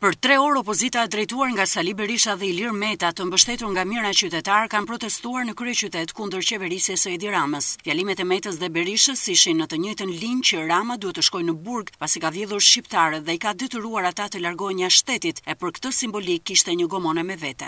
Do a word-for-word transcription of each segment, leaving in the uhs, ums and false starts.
Për tre orë opozita drejtuar nga Sali Berisha dhe Ilir Meta të mbështetur nga Mijera Qytetare kanë protestuar në kryeqytet kundër Qeverisjes së Edi Ramës. Fjalimet e Metës dhe Berishës ishin në të njëjtën linjë që Rama duhet të shkojë në burg pasi ka vjedhur shqiptarët dhe i ka detyruar ata të largohen jashtë shtetit e për këtë simbolik kishte një gomone me vete.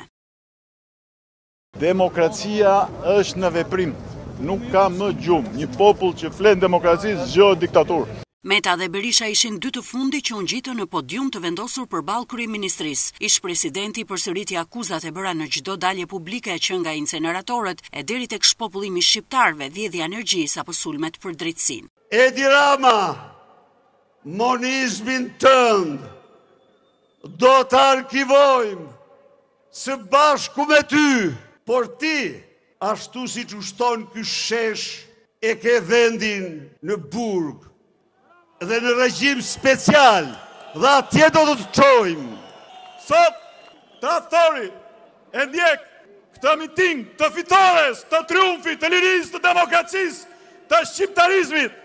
Demokracia është në veprim, nuk ka më gjumë. Një popull që flen demokraci zgjohet diktaturë. Meta dhe Berisha ishin dy të fundi që u ngjitën në podium të vendosur përballë kryeministrisë. Ish presidenti përsëriti akuzat e bëra në çdo dalje publike që nga inceneratorët e deri tek shpopullimi i shqiptarëve, vjedhja energjisë apo sulmet për drejtësinë. Edi Rama, monizmin tënd do të arkivojmë së bashku me ty, por ti, ashtu si që shton ky shesh, e ke vendin në burg dhe në regjim special, dhe atje do të të qojmë. Sot, tradhtori e ndjek këtë miting të fitores, të triumfit, të lirisë, të demokracisë, të shqiptarizmit.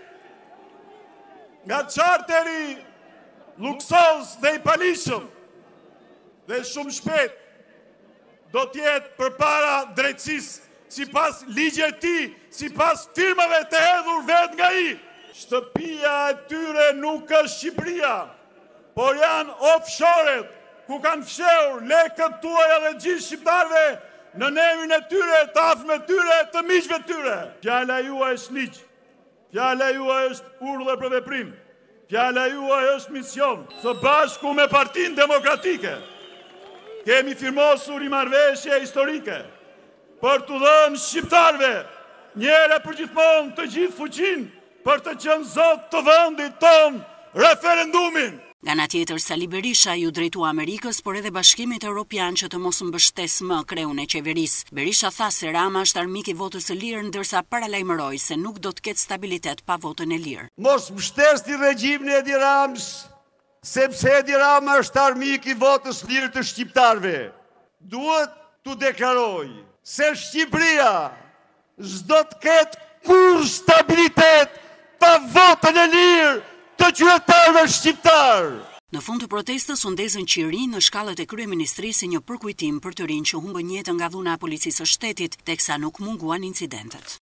Nga charteri luksos dhe i palishëm, dhe shumë shpet, do tjetë për para drejtësisë, si pas ligje ti, si pas firmave të hedhur vetë nga i. Shtëpia e tyre nuk është Shqipëria, por janë offshore-et, ku kanë fshehur lekët tuaja dhe gjithë shqiptarve në nevin e tyre, të afërm e tyre, të miqve tyre. Fjala juaj është ligj, fjala juaj është urdhër për veprim, fjala juaj është mision. Së bashku me Partinë Demokratike kemi firmosur i marrëveshje historike për të dhënë shqiptarve njëre për gjithmonë të gjithë fuqinë për të qenë zot të vendit ton referendumin. Nga ana tjetër, Sali Berisha ju drejtua Amerikës, por edhe Bashkimit Evropian që të mos mbështes më kreun e Qeverisë. Berisha tha se Rama është armik i votës së lirë, ndërsa paralajmëroi se nuk do të ketë stabilitet pa votën e lirë. Mos mbështesni regjimin e Edi Ramës, sepse Edi Rama është armik i votës lirë të shqiptarëve. Duhet të deklaroj se Shqipëria s'do të ketë kur stabilitet pa votën e lirë të qytetarëve shqiptarë. Në fund të protestës u ndezën qiri në shkallët e kryeministrisë si një përkujtim për të rinj që humbën jetën nga dhuna e policisë së shtetit, teksa nuk munguan incidentet.